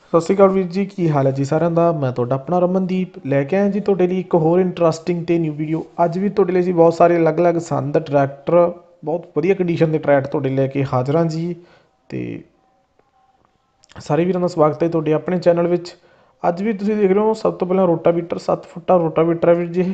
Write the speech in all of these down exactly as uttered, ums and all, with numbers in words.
ਸਤਿ ਸ਼੍ਰੀ ਅਕਾਲ ਵੀਰ ਜੀ, ਕੀ ਹਾਲ ਹੈ ਜੀ ਸਾਰਿਆਂ ਦਾ। ਮੈਂ ਤੁਹਾਡਾ ਆਪਣਾ ਰਮਨਦੀਪ ਲੈ ਕੇ ਆਇਆ ਜੀ ਤੁਹਾਡੇ ਲਈ ਇੱਕ ਹੋਰ ਇੰਟਰਸਟਿੰਗ ਤੇ ਨਿਊ ਵੀਡੀਓ। ਅੱਜ ਵੀ ਤੁਹਾਡੇ ਲਈ ਜੀ ਬਹੁਤ ਸਾਰੇ ਅਲੱਗ-ਅਲੱਗ ਸੰਦ ਟਰੈਕਟਰ, ਬਹੁਤ ਵਧੀਆ ਕੰਡੀਸ਼ਨ ਦੇ ਟਰੈਕਟਰ ਤੁਹਾਡੇ ਲੈ ਕੇ ਹਾਜ਼ਰ ਹਾਂ ਜੀ। ਤੇ ਸਾਰੇ ਵੀਰਾਂ ਦਾ ਸਵਾਗਤ ਹੈ ਤੁਹਾਡੇ ਆਪਣੇ ਚੈਨਲ ਵਿੱਚ। ਅੱਜ ਵੀ ਤੁਸੀਂ ਦੇਖ ਰਹੇ ਹੋ ਸਭ ਤੋਂ ਪਹਿਲਾਂ ਰੋਟਾਵੀਟਰ ਸੱਤ ਫੁੱਟਾ ਰੋਟਾਵੀਟਰ ਹੈ ਵੀਰ ਜੀ ਇਹ।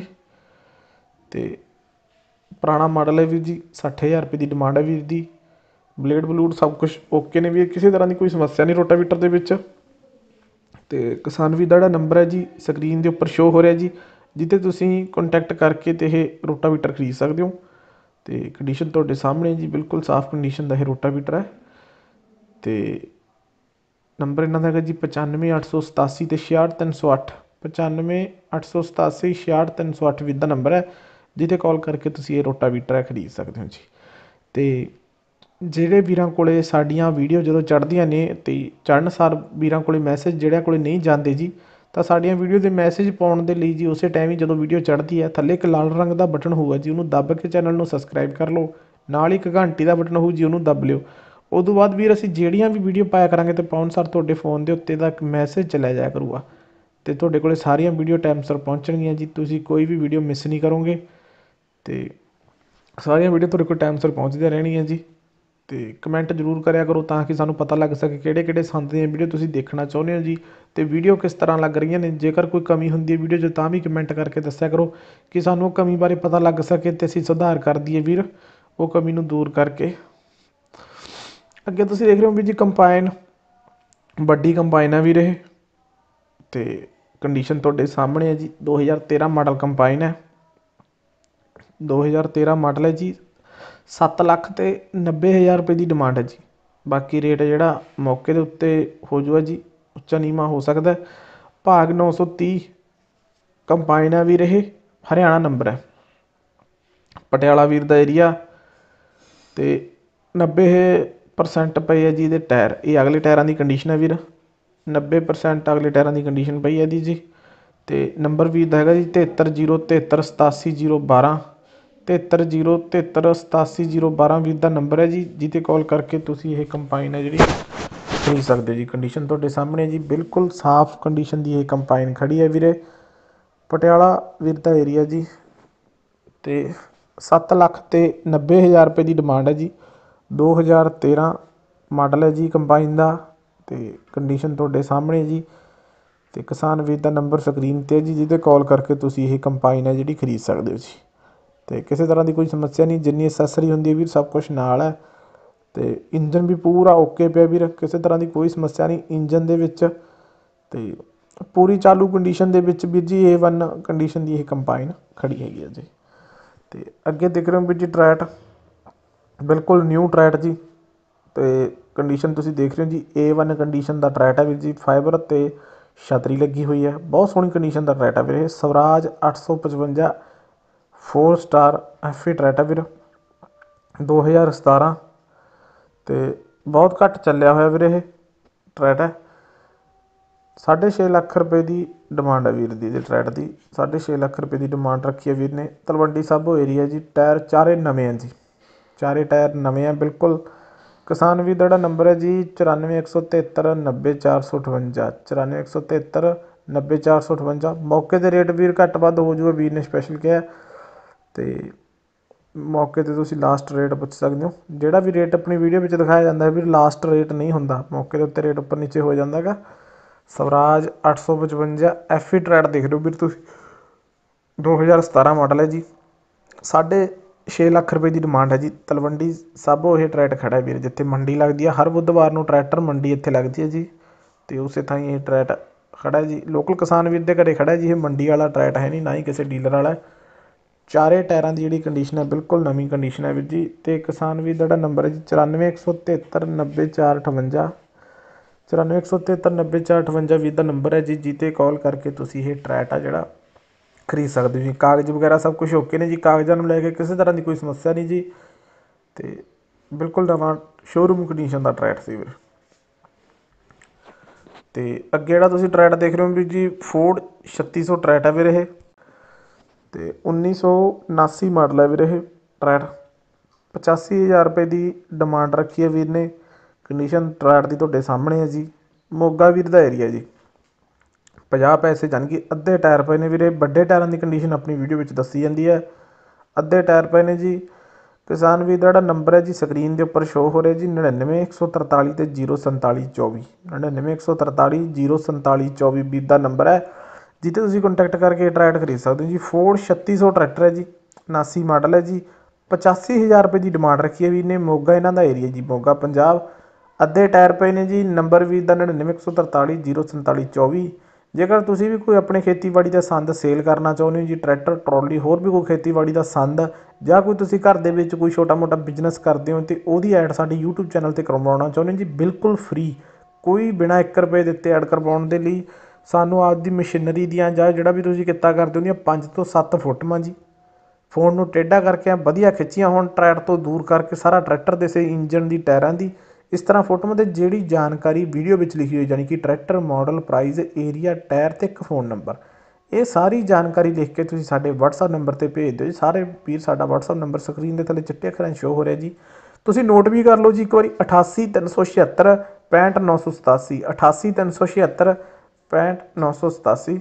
ਤੇ ਪੁਰਾਣਾ ਮਾਡਲ ਹੈ ਵੀਰ ਜੀ, ਸੱਠ ਹਜ਼ਾਰ ਰੁਪਏ ਦੀ ਡਿਮਾਂਡ ਹੈ ਵੀਰ ਦੀ। ਬਲੇਡ ਬਲੂਡ ਸਭ ਕੁਛ ਓਕੇ ਨੇ ਵੀਰ, ਕਿਸੇ ਤਰ੍ਹਾਂ ਦੀ ਕੋਈ ਸਮੱਸਿਆ ਨਹੀਂ ਰੋਟਾਵੀਟਰ ਦੇ ਵਿੱਚ। ਤੇ ਕਿਸਾਨ ਵੀਰ ਦਾ ਜਿਹੜਾ ਨੰਬਰ ਹੈ ਜੀ ਸਕਰੀਨ ਦੇ ਉੱਪਰ ਸ਼ੋਅ ਹੋ ਰਿਹਾ ਜੀ, ਜਿੱਥੇ ਤੁਸੀਂ ਕੰਟੈਕਟ ਕਰਕੇ ਤੇ ਇਹ ਰੋਟਾਵੀਟਰ ਖਰੀਦ ਸਕਦੇ ਹੋ। ਤੇ ਕੰਡੀਸ਼ਨ ਤੁਹਾਡੇ ਸਾਹਮਣੇ ਜੀ, ਬਿਲਕੁਲ ਸਾਫ਼ ਕੰਡੀਸ਼ਨ ਦਾ ਇਹ ਰੋਟਾਵੀਟਰ ਹੈ। ਤੇ ਨੰਬਰ ਇਹਨਾਂ ਦਾ ਹੈਗਾ ਜੀ ਪਚਾਨਵੇਂ ਅੱਠ ਸੌ ਸਤਾਸੀ ਅਤੇ ਛਿਆਹਠ ਤਿੰਨ ਸੌ ਅੱਠ। ਪਚਾਨਵੇਂ ਅੱਠ ਸੌ ਸਤਾਸੀ ਛਿਆਹਠ ਤਿੰਨ ਸੌ ਅੱਠ ਵੀਰ ਦਾ ਨੰਬਰ ਹੈ, ਜਿਹਤੇ ਕਾਲ ਕਰਕੇ ਤੁਸੀਂ ਇਹ ਰੋਟਾਵੀਟਰ ਹੈ ਖਰੀਦ ਸਕਦੇ ਹੋ ਜੀ। ਤੇ ਜਿਹੜੇ ਵੀਰਾਂ ਕੋਲ ਸਾਡੀਆਂ ਵੀਡੀਓ ਜਦੋਂ ਚੜ੍ਹਦੀਆਂ ਨੇ ਅਤੇ ਚੜ੍ਹਨ ਸਾਰ ਵੀਰਾਂ ਕੋਲ ਮੈਸੇਜ ਜਿਹੜਿਆਂ ਕੋਲ ਨਹੀਂ ਜਾਂਦੇ ਜੀ, ਤਾਂ ਸਾਡੀਆਂ ਵੀਡੀਓ ਦੇ ਮੈਸੇਜ ਪਾਉਣ ਦੇ ਲਈ ਜੀ ਉਸੇ ਟਾਈਮ ਹੀ ਜਦੋਂ ਵੀਡੀਓ ਚੜ੍ਹਦੀ ਹੈ ਥੱਲੇ ਇੱਕ ਲਾਲ ਰੰਗ ਦਾ ਬਟਨ ਹੋਊਗਾ ਜੀ, ਉਹਨੂੰ ਦੱਬ ਕੇ ਚੈਨਲ ਨੂੰ ਸਬਸਕ੍ਰਾਈਬ ਕਰ ਲਓ। ਨਾਲ ਇੱਕ ਘੰਟੀ ਦਾ ਬਟਨ ਹੋਊ ਜੀ, ਉਹਨੂੰ ਦੱਬ ਲਿਓ। ਉਦੋਂ ਬਾਅਦ ਵੀਰ ਅਸੀਂ ਜਿਹੜੀਆਂ ਵੀ ਵੀਡੀਓ ਪਾਇਆ ਕਰਾਂਗੇ ਅਤੇ ਪਾਉਣ ਸਾਰ ਤੁਹਾਡੇ ਫੋਨ ਦੇ ਉੱਤੇ ਦਾ ਇੱਕ ਮੈਸੇਜ ਚਲਿਆ ਜਾਇਆ ਕਰੂਗਾ ਅਤੇ ਤੁਹਾਡੇ ਕੋਲ ਸਾਰੀਆਂ ਵੀਡੀਓ ਟਾਈਮ ਸਿਰ ਪਹੁੰਚਣਗੀਆਂ ਜੀ। ਤੁਸੀਂ ਕੋਈ ਵੀ ਵੀਡੀਓ ਮਿਸ ਨਹੀਂ ਕਰੋਗੇ ਅਤੇ ਸਾਰੀਆਂ ਵੀਡੀਓ ਤੁਹਾਡੇ ਕੋਲ ਟਾਈਮ ਸਿਰ ਪਹੁੰਚਦੀਆਂ ਰਹਿਣਗੀਆਂ ਜੀ। ਅਤੇ ਕਮੈਂਟ ਜ਼ਰੂਰ ਕਰਿਆ ਕਰੋ ਤਾਂ ਕਿ ਸਾਨੂੰ ਪਤਾ ਲੱਗ ਸਕੇ ਕਿਹੜੇ ਕਿਹੜੇ ਸੰਦ ਦੀਆਂ ਵੀਡੀਓ ਤੁਸੀਂ ਦੇਖਣਾ ਚਾਹੁੰਦੇ ਹੋ ਜੀ, ਅਤੇ ਵੀਡੀਓ ਕਿਸ ਤਰ੍ਹਾਂ ਲੱਗ ਰਹੀਆਂ ਨੇ। ਜੇਕਰ ਕੋਈ ਕਮੀ ਹੁੰਦੀ ਹੈ ਵੀਡੀਓ 'ਚ ਤਾਂ ਵੀ ਕਮੈਂਟ ਕਰਕੇ ਦੱਸਿਆ ਕਰੋ ਕਿ ਸਾਨੂੰ ਉਹ ਕਮੀ ਬਾਰੇ ਪਤਾ ਲੱਗ ਸਕੇ ਅਤੇ ਅਸੀਂ ਸੁਧਾਰ ਕਰ ਦਈਏ ਵੀਰ, ਉਹ ਕਮੀ ਨੂੰ ਦੂਰ ਕਰਕੇ। ਅੱਗੇ ਤੁਸੀਂ ਦੇਖ ਰਹੇ ਹੋ ਵੀਰ ਜੀ ਕੰਬਾਈਨ, ਵੱਡੀ ਕੰਬਾਈਨ ਹੈ ਵੀਰ ਇਹ। ਅਤੇ ਕੰਡੀਸ਼ਨ ਤੁਹਾਡੇ ਸਾਹਮਣੇ ਹੈ ਜੀ, ਦੋ ਹਜ਼ਾਰ ਤੇਰ੍ਹਾਂ ਮਾਡਲ ਕੰਬਾਈਨ ਹੈ। ਦੋ ਹਜ਼ਾਰ ਤੇਰ੍ਹਾਂ ਮਾਡਲ ਹੈ ਜੀ। ਸੱਤ ਲੱਖ ਅਤੇ ਨੱਬੇ ਹਜ਼ਾਰ ਰੁਪਏ ਦੀ ਡਿਮਾਂਡ ਹੈ ਜੀ। ਬਾਕੀ ਰੇਟ ਜਿਹੜਾ ਮੌਕੇ ਦੇ ਉੱਤੇ ਹੋ ਜੂਗਾ ਜੀ, ਉੱਚਾ ਨੀਵਾਂ ਹੋ ਸਕਦਾ। ਭਾਗ ਨੌ ਸੌ ਤੀਹ ਕੰਬਾਈਨ ਹੈ ਵੀਰ ਇਹ, ਹਰਿਆਣਾ ਨੰਬਰ ਹੈ, ਪਟਿਆਲਾ ਵੀਰ ਦਾ ਏਰੀਆ। ਅਤੇ ਨੱਬੇ ਪਰਸੈਂਟ ਪਏ ਹੈ ਜੀ ਇਹਦੇ ਟਾਇਰ, ਇਹ ਅਗਲੇ ਟਾਇਰਾਂ ਦੀ ਕੰਡੀਸ਼ਨ ਹੈ ਵੀਰ। ਨੱਬੇ ਪਰਸੈਂਟ ਅਗਲੇ ਟਾਇਰਾਂ ਦੀ ਕੰਡੀਸ਼ਨ ਪਈ ਹੈ ਇਹਦੀ ਜੀ। ਅਤੇ ਨੰਬਰ ਵੀਰ ਦਾ ਹੈਗਾ ਜੀ ਤਿਹੱਤਰ ਜੀਰੋ ਤਿਹੱਤਰ ਸਤਾਸੀ ਜੀਰੋ ਬਾਰ੍ਹਾਂ। ਤਿਹੱਤਰ ਜੀਰੋ ਤਿਹੱਤਰ ਸਤਾਸੀ ਜੀਰੋ ਬਾਰ੍ਹਾਂ ਵੀਰ ਦਾ ਨੰਬਰ ਹੈ ਜੀ, ਜਿਹਤੇ ਕਾਲ ਕਰਕੇ ਤੁਸੀਂ ਇਹ ਕੰਬਾਈਨ ਹੈ ਜਿਹੜੀ ਖਰੀਦ ਸਕਦੇ ਹੋ ਜੀ। ਕੰਡੀਸ਼ਨ ਤੁਹਾਡੇ ਸਾਹਮਣੇ ਜੀ, ਬਿਲਕੁਲ ਸਾਫ਼ ਕੰਡੀਸ਼ਨ ਦੀ ਇਹ ਕੰਬਾਈਨ ਖੜੀ ਹੈ ਵੀਰੇ। ਪਟਿਆਲਾ ਵੀਰ ਦਾ ਏਰੀਆ ਜੀ। ਅਤੇ ਸੱਤ ਲੱਖ ਅਤੇ ਨੱਬੇ ਹਜ਼ਾਰ ਰੁਪਏ ਦੀ ਡਿਮਾਂਡ ਹੈ ਜੀ। ਦੋ ਹਜ਼ਾਰ ਤੇਰ੍ਹਾਂ ਮਾਡਲ ਹੈ ਜੀ ਕੰਬਾਈਨ ਦਾ। ਅਤੇ ਕੰਡੀਸ਼ਨ ਤੁਹਾਡੇ ਸਾਹਮਣੇ ਜੀ। ਅਤੇ ਕਿਸਾਨ ਵੀਰ ਦਾ ਨੰਬਰ ਸਕਰੀਨ 'ਤੇ ਹੈ ਜੀ, ਜਿਹਤੇ ਕਾਲ ਕਰਕੇ ਤੁਸੀਂ ਇਹ ਕੰਬਾਈਨ ਹੈ ਜਿਹੜੀ ਖਰੀਦ ਸਕਦੇ ਹੋ ਜੀ। ਅਤੇ ਕਿਸੇ ਤਰ੍ਹਾਂ ਦੀ ਕੋਈ ਸਮੱਸਿਆ ਨਹੀਂ, ਜਿੰਨੀ ਅਸੈਸਰੀ ਹੁੰਦੀ ਹੈ ਵੀਰ ਸਭ ਕੁਛ ਨਾਲ ਹੈ। ਅਤੇ ਇੰਜਨ ਵੀ ਪੂਰਾ ਓਕੇ ਪਿਆ ਵੀਰ, ਕਿਸੇ ਤਰ੍ਹਾਂ ਦੀ ਕੋਈ ਸਮੱਸਿਆ ਨਹੀਂ ਇੰਜਨ ਦੇ ਵਿੱਚ। ਅਤੇ ਪੂਰੀ ਚਾਲੂ ਕੰਡੀਸ਼ਨ ਦੇ ਵਿੱਚ ਵੀਰ ਜੀ ਏ ਵਨ ਕੰਡੀਸ਼ਨ ਦੀ ਇਹ ਕੰਬਾਈਨ ਖੜੀ ਹੈਗੀ ਹੈ ਜੀ। ਅਤੇ ਅੱਗੇ ਦੇਖ ਰਹੇ ਹੋ ਵੀਰ ਜੀ ਟਰੈਟ, ਬਿਲਕੁਲ ਨਿਊ ਟਰੈਟ ਜੀ। ਅਤੇ ਕੰਡੀਸ਼ਨ ਤੁਸੀਂ ਦੇਖ ਰਹੇ ਹੋ ਜੀ, ਏ ਵਨ ਕੰਡੀਸ਼ਨ ਦਾ ਟਰੈਟ ਹੈ ਵੀਰ ਜੀ। ਫਾਈਬਰ ਅਤੇ ਛਤਰੀ ਲੱਗੀ ਹੋਈ ਹੈ, ਬਹੁਤ ਸੋਹਣੀ ਕੰਡੀਸ਼ਨ ਦਾ ਟਰੈਟ ਹੈ ਵੀਰ ਇਹ। ਸਵਰਾਜ ਅੱਠ ਸੌ ਪਚਵੰਜਾ ਫੋਰ ਸਟਾਰ ਐਫ ਏ ਟਰੈਟ ਹੈ ਵੀਰ, ਦੋ ਹਜ਼ਾਰ ਸਤਾਰ੍ਹਾਂ। ਅਤੇ ਬਹੁਤ ਘੱਟ ਚੱਲਿਆ ਹੋਇਆ ਵੀਰ ਇਹ ਟਰੈਟ ਹੈ। ਸਾਢੇ ਛੇ ਲੱਖ ਰੁਪਏ ਦੀ ਡਿਮਾਂਡ ਹੈ ਵੀਰ ਦੀ ਇਹਦੇ ਟਰੈਟ ਦੀ। ਸਾਢੇ ਛੇ ਲੱਖ ਰੁਪਏ ਦੀ ਡਿਮਾਂਡ ਰੱਖੀ ਹੈ ਵੀਰ ਨੇ। ਤਲਵੰਡੀ ਸਾਬੋ ਏਰੀਆ ਜੀ। ਟਾਇਰ ਚਾਰੇ ਨਵੇਂ ਹੈ ਜੀ, ਚਾਰੇ ਟਾਇਰ ਨਵੇਂ ਹੈ ਬਿਲਕੁਲ। ਕਿਸਾਨ ਵੀਰ ਦਾ ਜਿਹੜਾ ਨੰਬਰ ਹੈ ਜੀ ਚੁਰਾਨਵੇਂ ਇੱਕ ਸੌ ਤਿਹੱਤਰ ਨੱਬੇ ਚਾਰ ਸੌ ਅਠਵੰਜਾ। ਚੁਰਾਨਵੇਂ ਇੱਕ ਸੌ ਤਿਹੱਤਰ ਨੱਬੇ ਚਾਰ ਸੌ ਅਠਵੰਜਾ। ਮੌਕੇ 'ਤੇ ਰੇਟ ਵੀਰ ਘੱਟ ਵੱਧ ਹੋ ਜੂਗਾ, ਵੀਰ ਨੇ ਸਪੈਸ਼ਲ ਕਿਹਾ। ਅਤੇ ਮੌਕੇ 'ਤੇ ਤੁਸੀਂ ਲਾਸਟ ਰੇਟ ਪੁੱਛ ਸਕਦੇ ਹੋ। ਜਿਹੜਾ ਵੀ ਰੇਟ ਆਪਣੀ ਵੀਡੀਓ ਵਿੱਚ ਦਿਖਾਇਆ ਜਾਂਦਾ ਵੀਰ ਲਾਸਟ ਰੇਟ ਨਹੀਂ ਹੁੰਦਾ, ਮੌਕੇ ਦੇ ਉੱਤੇ ਰੇਟ ਉੱਪਰ ਨੀਚੇ ਹੋ ਜਾਂਦਾ ਹੈਗਾ। ਸਵਰਾਜ ਅੱਠ ਸੌ ਪਚਵੰਜਾ ਐਫ ਈ ਟਰੈਟ ਦੇਖ ਰਹੇ ਹੋ ਵੀਰ ਤੁਸੀਂ, ਦੋ ਹਜ਼ਾਰ ਸਤਾਰ੍ਹਾਂ ਮਾਡਲ ਹੈ ਜੀ। ਸਾਢੇ ਛੇ ਲੱਖ ਰੁਪਏ ਦੀ ਡਿਮਾਂਡ ਹੈ ਜੀ। ਤਲਵੰਡੀ ਸਾਬੋ ਇਹ ਟਰੈਟ ਖੜ੍ਹਾ ਵੀਰ, ਜਿੱਥੇ ਮੰਡੀ ਲੱਗਦੀ ਹੈ ਹਰ ਬੁੱਧਵਾਰ ਨੂੰ ਟਰੈਕਟਰ ਮੰਡੀ ਇੱਥੇ ਲੱਗਦੀ ਹੈ ਜੀ। ਅਤੇ ਉਸੇ ਥਾਂ ਹੀ ਇਹ ਟਰੈਟ ਖੜ੍ਹਾ ਜੀ। ਲੋਕਲ ਕਿਸਾਨ ਵੀਰ ਦੇ ਘਰੇ ਖੜ੍ਹਾ ਜੀ ਇਹ, ਮੰਡੀ ਵਾਲਾ ਟਰੈਟ ਹੈ ਨਹੀਂ, ਨਾ ਹੀ ਕਿਸੇ ਡੀਲਰ ਵਾਲਾ। ਚਾਰੇ ਟਾਇਰਾਂ ਦੀ ਜਿਹੜੀ ਕੰਡੀਸ਼ਨ ਹੈ ਬਿਲਕੁਲ ਨਵੀਂ ਕੰਡੀਸ਼ਨ ਹੈ ਵੀਰ ਜੀ। ਅਤੇ ਕਿਸਾਨ ਵੀਰ ਦਾ ਜਿਹੜਾ ਨੰਬਰ ਹੈ ਜੀ ਚੁਰਾਨਵੇਂ ਇੱਕ ਸੌ ਤਿਹੱਤਰ ਨੱਬੇ ਚਾਰ ਅਠਵੰਜਾ। ਚੁਰਾਨਵੇਂ ਇੱਕ ਸੌ ਤਿਹੱਤਰ ਨੱਬੇ ਚਾਰ ਅਠਵੰਜਾ ਵੀਰ ਦਾ ਨੰਬਰ ਹੈ ਜੀ, ਜਿਹਤੇ ਕਾਲ ਕਰਕੇ ਤੁਸੀਂ ਇਹ ਟਰੈਟ ਆ ਜਿਹੜਾ ਖਰੀਦ ਸਕਦੇ ਹੋ ਜੀ। ਕਾਗਜ਼ ਵਗੈਰਾ ਸਭ ਕੁਛ ਓਕੇ ਨੇ ਜੀ, ਕਾਗਜ਼ਾਂ ਨੂੰ ਲੈ ਕੇ ਕਿਸੇ ਤਰ੍ਹਾਂ ਦੀ ਕੋਈ ਸਮੱਸਿਆ ਨਹੀਂ ਜੀ। ਅਤੇ ਬਿਲਕੁਲ ਨਵਾਂ ਸ਼ੋਰੂਮ ਕੰਡੀਸ਼ਨ ਦਾ ਟਰੈਟ ਸੀ ਵੀਰ। ਅਤੇ ਅੱਗੇ ਜਿਹੜਾ ਤੁਸੀਂ ਟਰੈਟ ਦੇਖ ਰਹੇ ਹੋ ਵੀਰ ਜੀ ਫੋਰਡ ਛੱਤੀ ਸੌ ਟਰੈਟ ਹੈ ਵੀਰ ਇਹ। ਅਤੇ ਉੱਨੀ ਸੌ ਉਨਾਸੀ ਮਾਡਲ ਹੈ ਵੀਰ ਇਹ ਟਰੈਟ। ਪਚਾਸੀ ਹਜ਼ਾਰ ਰੁਪਏ ਦੀ ਡਿਮਾਂਡ ਰੱਖੀ ਹੈ ਵੀਰ ਨੇ। ਕੰਡੀਸ਼ਨ ਟਰੈਟ ਦੀ ਤੁਹਾਡੇ ਸਾਹਮਣੇ ਹੈ ਜੀ। ਮੋਗਾ ਵੀਰ ਦਾ ਏਰੀਆ ਜੀ। ਪੰਜਾਹ ਪੈਸੇ ਜਾਣੀ ਕਿ ਅੱਧੇ ਟਾਇਰ ਪਏ ਨੇ ਵੀਰੇ। ਵੱਡੇ ਟਾਇਰਾਂ ਦੀ ਕੰਡੀਸ਼ਨ ਆਪਣੀ ਵੀਡੀਓ ਵਿੱਚ ਦੱਸੀ ਜਾਂਦੀ ਹੈ। ਅੱਧੇ ਟਾਇਰ ਪਏ ਨੇ ਜੀ। ਕਿਸਾਨ ਵੀਰ ਦਾ ਜਿਹੜਾ ਨੰਬਰ ਹੈ ਜੀ ਸਕਰੀਨ ਦੇ ਉੱਪਰ ਸ਼ੋਅ ਹੋ ਰਿਹਾ ਜੀ, ਨੜਿਨਵੇਂ ਇੱਕ ਸੌ ਤਰਤਾਲੀ ਅਤੇ ਜੀਰੋ ਸੰਤਾਲੀ ਚੌਵੀ। ਨੜਿਨਵੇਂ ਇੱਕ ਸੌ ਤਰਤਾਲੀ ਜੀਰੋ ਸੰਤਾਲੀ ਚੌਵੀ ਵੀਰ ਦਾ ਨੰਬਰ ਹੈ, ਜਿੱਥੇ ਤੁਸੀਂ ਕੰਟੈਕਟ ਕਰਕੇ ਟਰੈਕਟਰ ਖਰੀਦ ਸਕਦੇ ਹੋ ਜੀ। ਫੋਰਡ ਛੱਤੀ ਸੌ ਟਰੈਕਟਰ ਹੈ ਜੀ, ਉਨਾਸੀ ਮਾਡਲ ਹੈ ਜੀ। ਪਚਾਸੀ ਹਜ਼ਾਰ ਰੁਪਏ ਦੀ ਡਿਮਾਂਡ ਰੱਖੀ ਹੈ ਵੀਰ ਨੇ। ਮੋਗਾ ਇਹਨਾਂ ਦਾ ਏਰੀਆ ਜੀ, ਮੋਗਾ ਪੰਜਾਬ। ਅੱਧੇ ਟਾਇਰ ਪਏ ਨੇ ਜੀ। ਨੰਬਰ ਵੀਰ ਦਾ ਨੜਿਨਵੇਂ ਇੱਕ ਸੌ ਤਰਤਾਲੀ ਜੀਰੋ ਸੰਤਾਲੀ ਚੌਵੀ। ਜੇਕਰ ਤੁਸੀਂ ਵੀ ਕੋਈ ਆਪਣੇ ਖੇਤੀਬਾੜੀ ਦਾ ਸੰਦ ਸੇਲ ਕਰਨਾ ਚਾਹੁੰਦੇ ਹੋ ਜੀ, ਟਰੈਕਟਰ ਟਰੋਲੀ ਹੋਰ ਵੀ ਕੋਈ ਖੇਤੀਬਾੜੀ ਦਾ ਸੰਦ, ਜਾਂ ਕੋਈ ਤੁਸੀਂ ਘਰ ਦੇ ਵਿੱਚ ਕੋਈ ਛੋਟਾ ਮੋਟਾ ਬਿਜ਼ਨਸ ਕਰਦੇ ਹੋ ਅਤੇ ਉਹਦੀ ਐਡ ਸਾਡੇ ਯੂਟਿਊਬ ਚੈਨਲ 'ਤੇ ਕਰਵਾਉਣਾ ਚਾਹੁੰਦੇ ਹੋ ਜੀ, ਬਿਲਕੁਲ ਫ੍ਰੀ, ਕੋਈ ਬਿਨਾਂ ਇੱਕ ਰੁਪਏ ਦਿੱਤੇ ਐਡ ਕਰਵਾਉਣ ਦੇ ਲਈ ਸਾਨੂੰ ਆਪਦੀ ਮਸ਼ੀਨਰੀ ਦੀਆਂ ਜਾਂ ਜਿਹੜਾ ਵੀ ਤੁਸੀਂ ਕਿੱਤਾ ਕਰਦੇ ਹੋ ਉਹਦੀਆਂ ਪੰਜ ਤੋਂ ਸੱਤ ਫੋਟੋਆਂ ਜੀ, ਫੋਨ ਨੂੰ ਟੇਢਾ ਕਰਕੇ ਵਧੀਆ ਖਿੱਚੀਆਂ ਹੋਣ, ਟਰੈਕਟਰ ਤੋਂ ਦੂਰ ਕਰਕੇ ਸਾਰਾ ਟਰੈਕਟਰ ਦੇ ਸੇ ਇੰਜਨ ਦੀ, ਟਾਇਰਾਂ ਦੀ, ਇਸ ਤਰ੍ਹਾਂ ਫੋਟੋਆਂ 'ਤੇ ਜਿਹੜੀ ਜਾਣਕਾਰੀ ਵੀਡੀਓ ਵਿੱਚ ਲਿਖੀ ਹੋਈ, ਜਾਣੀ ਕਿ tractor model, price, area, tyre ਅਤੇ ਇੱਕ ਫ਼ੋਨ ਨੰਬਰ, ਇਹ ਸਾਰੀ ਜਾਣਕਾਰੀ ਲਿਖ ਕੇ ਤੁਸੀਂ ਸਾਡੇ ਵਟਸਐਪ ਨੰਬਰ 'ਤੇ ਭੇਜ ਦਿਓ ਜੀ। ਸਾਰੇ ਵੀਰ ਸਾਡਾ ਵਟਸਐਪ ਨੰਬਰ ਸਕਰੀਨ ਦੇ ਥੱਲੇ ਚਿੱਟੇ ਅੱਖਰਾਂ 'ਚ ਸ਼ੋਅ ਹੋ ਰਿਹਾ ਜੀ, ਤੁਸੀਂ ਨੋਟ ਵੀ ਕਰ ਲਓ ਜੀ ਇੱਕ ਵਾਰੀ। ਅਠਾਸੀ ਤਿੰਨ ਸੌ ਛਿਹੱਤਰ ਪੈਂਹਠ ਨੌ ਸੌ ਸਤਾਸੀ, ਅਠਾਸੀ ਤਿੰਨ ਸੌ ਛਿਹੱਤਰ ਪੈਂਹਠ ਨੌ ਸੌ ਸਤਾਸੀ।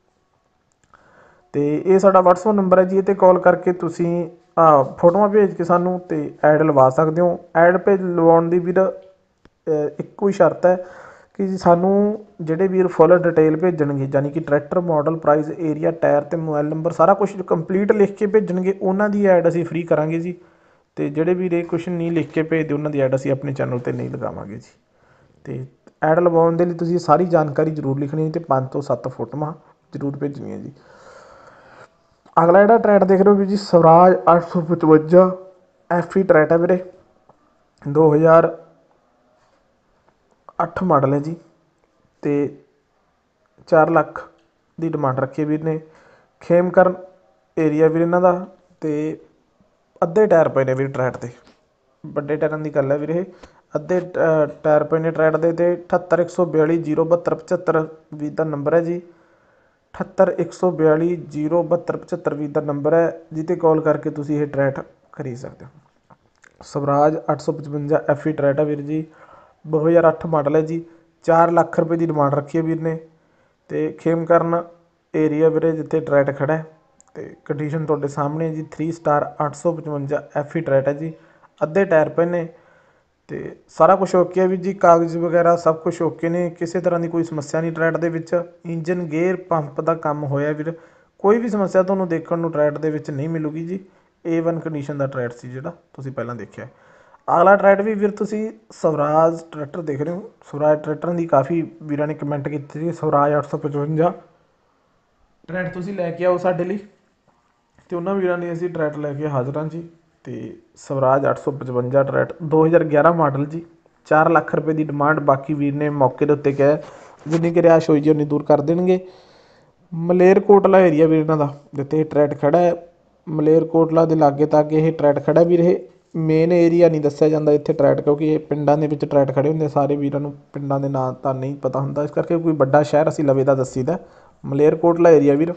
ਅਤੇ ਇਹ ਸਾਡਾ ਵਟਸਐਪ ਨੰਬਰ ਹੈ ਜੀ। ਇਹ 'ਤੇ ਕਾਲ ਕਰਕੇ ਤੁਸੀਂ ਫੋਟੋਆਂ ਭੇਜ ਕੇ ਸਾਨੂੰ ਅਤੇ ਐਡ ਲਵਾ ਸਕਦੇ ਹੋ। ਐਡ ਭੇਜ ਲਵਾਉਣ ਦੀ ਵੀਰ ਇੱਕੋ ਹੀ ਸ਼ਰਤ ਹੈ ਕਿ ਸਾਨੂੰ ਜਿਹੜੇ ਵੀਰ ਫੁੱਲ ਡਿਟੇਲ ਭੇਜਣਗੇ, ਯਾਨੀ ਕਿ tractor model, price, area, tyre ਅਤੇ ਮੋਬਾਈਲ ਨੰਬਰ ਸਾਰਾ ਕੁਛ ਕੰਪਲੀਟ ਲਿਖ ਕੇ ਭੇਜਣਗੇ, ਉਹਨਾਂ ਦੀ ਐਡ ਅਸੀਂ ਫ੍ਰੀ ਕਰਾਂਗੇ ਜੀ। ਅਤੇ ਜਿਹੜੇ ਵੀਰ ਇਹ ਕੁਛ ਨਹੀਂ ਲਿਖ ਕੇ ਭੇਜਦੇ ਉਹਨਾਂ ਦੀ ਐਡ ਅਸੀਂ ਆਪਣੇ ਚੈਨਲ 'ਤੇ ਨਹੀਂ ਲਗਾਵਾਂਗੇ ਜੀ। ਅਤੇ ਐਡ ਲਵਾਉਣ ਦੇ ਲਈ ਤੁਸੀਂ ਸਾਰੀ ਜਾਣਕਾਰੀ ਜ਼ਰੂਰ ਲਿਖਣੀ ਅਤੇ ਪੰਜ ਤੋਂ ਸੱਤ ਫੋਟੋਆਂ ਜ਼ਰੂਰ ਭੇਜਣੀਆਂ ਜੀ। ਅਗਲਾ ਜਿਹੜਾ ਟਰੈਕਟਰ ਦੇਖ ਰਹੇ ਹੋ ਵੀਰ ਜੀ, ਸਵਰਾਜ ਅੱਠ ਸੌ ਪਚਵੰਜਾ ਐਫ ਈ ਟਰੈਕਟਰ ਹੈ ਵੀਰੇ, ਦੋ ਹਜ਼ਾਰ ਅੱਠ ਮਾਡਲ ਹੈ ਜੀ, ਅਤੇ ਚਾਰ ਲੱਖ ਦੀ ਡਿਮਾਂਡ ਰੱਖੀ ਵੀਰ ਨੇ। ਖੇਮਕਰਨ ਏਰੀਆ ਵੀਰ ਇਹਨਾਂ ਦਾ, ਅਤੇ ਅੱਧੇ ਟਾਇਰ ਪਏ ਨੇ ਵੀਰ ਟਰੈਕਟਰ 'ਤੇ, ਵੱਡੇ ਟਾਇਰਾਂ ਦੀ ਗੱਲ ਹੈ ਵੀਰ ਇਹ। ਅੱਧੇ ਟਾਇਰ ਪਏ ਨੇ ਟਰੈਕਟਰ ਦੇ, ਅਤੇ ਅਠੱਤਰ ਇੱਕ ਸੌ ਬਿਆਲੀ ਜੀਰੋ ਬਹੱਤਰ ਪਝੱਤਰ ਵੀਰ ਦਾ ਨੰਬਰ ਹੈ ਜੀ। ਅਠੱਤਰ ਇੱਕ ਸੌ ਬਿਆਲੀ ਜੀਰੋ ਬਹੱਤਰ ਪਝੱਤਰ ਵੀਰ ਦਾ ਨੰਬਰ ਹੈ, ਜਿੱਤੇ ਕਾਲ ਕਰਕੇ ਤੁਸੀਂ ਇਹ ਟਰੈਕਟਰ ਖਰੀਦ ਸਕਦੇ ਹੋ। ਸਵਰਾਜ ਅੱਠ ਸੌ ਪਚਵੰਜਾ ਐਫ ਈ ਟਰੈਕਟਰ ਵੀਰ ਜੀ, ਦੋ ਹਜ਼ਾਰ ਅੱਠ ਮਾਡਲ ਹੈ ਜੀ। ਚਾਰ ਲੱਖ ਰੁਪਏ ਦੀ ਡਿਮਾਂਡ ਰੱਖੀ ਹੈ ਵੀਰ ਨੇ, ਅਤੇ ਖੇਮਕਰਨ ਏਰੀਆ ਵੀਰੇ ਜਿੱਥੇ ਟਰੈਕਟਰ ਖੜ੍ਹਾ ਹੈ, ਅਤੇ ਕੰਡੀਸ਼ਨ ਤੁਹਾਡੇ ਸਾਹਮਣੇ ਜੀ। ਥਰੀ ਸਟਾਰ ਅੱਠ ਸੌ ਪਚਵੰਜਾ ਐਫ ਈ ਟਰੈਕਟਰ ਜੀ। ਅੱਧੇ ਟਾਇਰ ਪਏ ਨੇ, ਅਤੇ ਸਾਰਾ ਕੁਛ ਓਕੇ ਹੈ ਵੀਰ ਜੀ। ਕਾਗਜ਼ ਵਗੈਰਾ ਸਭ ਕੁਛ ਓਕੇ ਨੇ, ਕਿਸੇ ਤਰ੍ਹਾਂ ਦੀ ਕੋਈ ਸਮੱਸਿਆ ਨਹੀਂ ਟਰੈਕਟਰ ਦੇ ਵਿੱਚ। ਇੰਜਨ, ਗੇਅਰ, ਪੰਪ ਦਾ ਕੰਮ ਹੋਇਆ ਵੀਰ, ਕੋਈ ਵੀ ਸਮੱਸਿਆ ਤੁਹਾਨੂੰ ਦੇਖਣ ਨੂੰ ਟਰੈਕਟਰ ਦੇ ਵਿੱਚ ਨਹੀਂ ਮਿਲੂਗੀ ਜੀ। ਏ ਵਨ ਕੰਡੀਸ਼ਨ ਦਾ ਟਰੈਕਟਰ ਸੀ ਜਿਹੜਾ ਤੁਸੀਂ ਪਹਿਲਾਂ ਦੇਖਿਆ। ਅਗਲਾ ਟਰੈਕਟਰ ਵੀ ਵੀਰ ਤੁਸੀਂ ਸਵਰਾਜ ਟਰੈਕਟਰ ਦੇਖ ਰਹੇ ਹੋ। ਸਵਰਾਜ ਟਰੈਕਟਰਾਂ ਦੀ ਕਾਫੀ ਵੀਰਾਂ ਨੇ ਕਮੈਂਟ ਕੀਤੀ ਸੀ। ਸਵਰਾਜ ਅੱਠ ਸੌ ਪਚਵੰਜਾ ਟਰੈਕਟਰ ਤੁਸੀਂ ਲੈ ਕੇ ਆਓ ਸਾਡੇ ਲਈ, ਅਤੇ ਉਹਨਾਂ ਵੀਰਾਂ ਨੇ ਅਸੀਂ ਟਰੈਕਟਰ ਲੈ ਕੇ ਹਾਜ਼ਰ ਹਾਂ ਜੀ। ਅਤੇ ਸਵਰਾਜ ਅੱਠ ਸੌ ਪਚਵੰਜਾ ਟਰੈਕਟਰ ਦੋ ਹਜ਼ਾਰ ਗਿਆਰਾਂ ਮਾਡਲ ਜੀ, ਚਾਰ ਲੱਖ ਰੁਪਏ ਦੀ ਡਿਮਾਂਡ। ਬਾਕੀ ਵੀਰ ਨੇ ਮੌਕੇ ਦੇ ਉੱਤੇ ਕਿਹਾ ਜਿੰਨੀ ਕੁ ਰਿਹਾਇਸ਼ ਹੋਈ ਜੀ ਉਨੀ ਦੂਰ ਕਰ ਦੇਣਗੇ। ਮਲੇਰਕੋਟਲਾ ਏਰੀਆ ਵੀਰ ਇਹਨਾਂ ਦਾ, ਜਿੱਥੇ ਇਹ ਟਰੈਕਟਰ ਖੜ੍ਹਾ ਹੈ, ਮਲੇਰਕੋਟਲਾ ਦੇ ਲਾਗੇ ਤਾਗੇ ਇਹ ਟਰੈਕਟਰ ਖੜ੍ਹਾ ਵੀਰ। ਇਹ ਮੇਨ ਏਰੀਆ ਨਹੀਂ ਦੱਸਿਆ ਜਾਂਦਾ ਇੱਥੇ ਟਰੈਕਟਰ, ਕਿਉਂਕਿ ਇਹ ਪਿੰਡਾਂ ਦੇ ਵਿੱਚ ਟਰੈਕਟਰ ਖੜ੍ਹੇ ਹੁੰਦੇ। ਸਾਰੇ ਵੀਰਾਂ ਨੂੰ ਪਿੰਡਾਂ ਦੇ ਨਾਂ ਤਾਂ ਨਹੀਂ ਪਤਾ ਹੁੰਦਾ, ਇਸ ਕਰਕੇ ਕੋਈ ਵੱਡਾ ਸ਼ਹਿਰ ਅਸੀਂ ਲਵੇ ਦਾ ਦੱਸੀ ਦਾ। ਮਲੇਰਕੋਟਲਾ ਏਰੀਆ ਵੀਰ।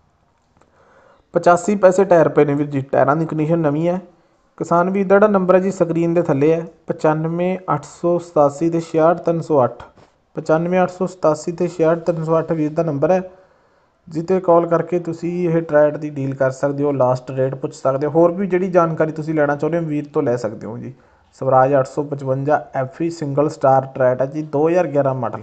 ਪਚਾਸੀ ਪੈਸੇ ਟਾਇਰ ਪਏ ਨੇ ਵੀਰ ਜੀ, ਟਾਇਰਾਂ ਦੀ ਕੰਡੀਸ਼ਨ ਨਵੀਂ ਹੈ। ਕਿਸਾਨ ਵੀਰ ਦਾ ਜਿਹੜਾ ਨੰਬਰ ਹੈ ਜੀ ਸਕਰੀਨ ਦੇ ਥੱਲੇ ਹੈ, ਪਚਾਨਵੇਂ ਅੱਠ ਸੌ ਸਤਾਸੀ ਅਤੇ ਛਿਆਹਠ ਤਿੰਨ ਸੌ ਅੱਠ। ਪਚਾਨਵੇਂ ਅੱਠ ਸੌ ਸਤਾਸੀ ਅਤੇ ਛਿਆਹਠ ਤਿੰਨ ਸੌ ਅੱਠ ਵੀਰ ਦਾ ਨੰਬਰ ਹੈ, ਜਿੱਤੇ ਕਾਲ ਕਰਕੇ ਤੁਸੀਂ ਇਹ ਟਰੈਕਟਰ ਦੀ ਡੀਲ ਕਰ ਸਕਦੇ ਹੋ, ਲਾਸਟ ਰੇਟ ਪੁੱਛ ਸਕਦੇ ਹੋ, ਹੋਰ ਵੀ ਜਿਹੜੀ ਜਾਣਕਾਰੀ ਤੁਸੀਂ ਲੈਣਾ ਚਾਹੁੰਦੇ ਹੋ ਵੀਰ ਤੋਂ ਲੈ ਸਕਦੇ ਹੋ ਜੀ। ਸਵਰਾਜ ਅੱਠ ਸੌ ਪਚਵੰਜਾ F E single star tractor ਹੈ ਜੀ, ਦੋ ਹਜ਼ਾਰ ਗਿਆਰਾਂ ਮਾਡਲ,